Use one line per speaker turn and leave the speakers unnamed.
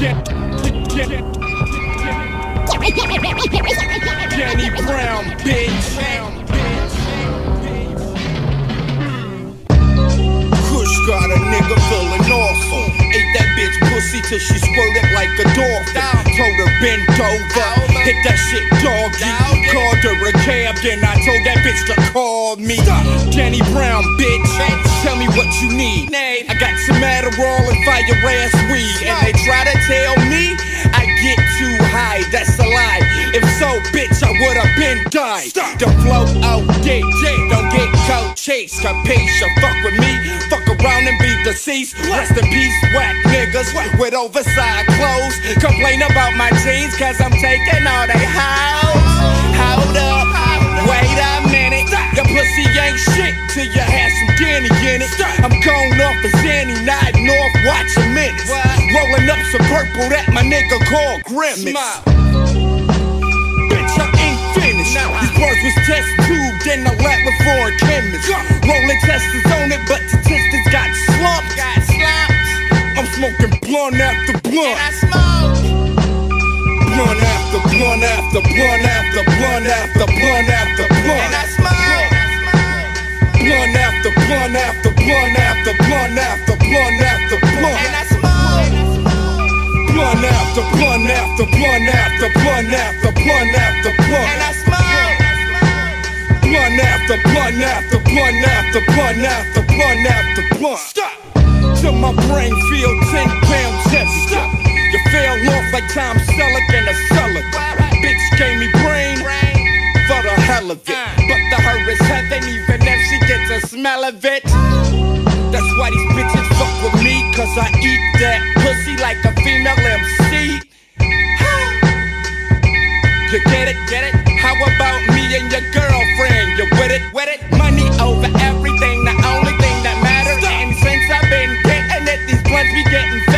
Danny Brown, bitch. Kush got a nigga feeling awesome. Ate that bitch pussy till she squirted like a dolphin. Told her bend over, hit that shit doggy. Called her a cab, then I told that bitch to call me. Danny Brown, bitch, tell me what you need. I got some Adderall and fire ass weed, and they try to tell me I get too high. That's a lie. If so, bitch, I would've been died. The flow OD, don't get cold chase. Capisce? Fuck with me, fuck around and be deceased. Rest in peace, whack niggas with oversized clothes. Complain about my jeans cause I'm taking all they hoes. Hold up, wait a minute. Your pussy ain't shit till you have some Danny in it. I'm going off a Zanny, nodding off, watching minutes. Rolling up some purple that my nigga called Grimace. Bitch, I ain't finished. These bars was test tubed in the lab before a chemist. Rolling testers on it, but statistics got slumped. I'm smoking blunt after blunt. Blunt after blunt after blunt after blunt after blunt after blunt. And I smoke. Blunt after blunt after blunt after blunt after blunt after blunt. And I smoke. Blunt after blunt after blunt after blunt after blunt after blunt. And I smoke. Blunt after blunt after blunt after blunt after blunt after blunt. Stop. Till my brain feel 10 pounds heavy. You fell off like Tom Selleck in a cellar. Bitch gave me brain for the hell of it, but the her is heaven even if she gets a smell of it. That's why these bitches fuck with me, cause I eat that pussy like a female MC. You get it, get it? How about me and your girlfriend? You with it, with it? Money over everything, the only thing that matters. And since I've been getting it, these blunts be getting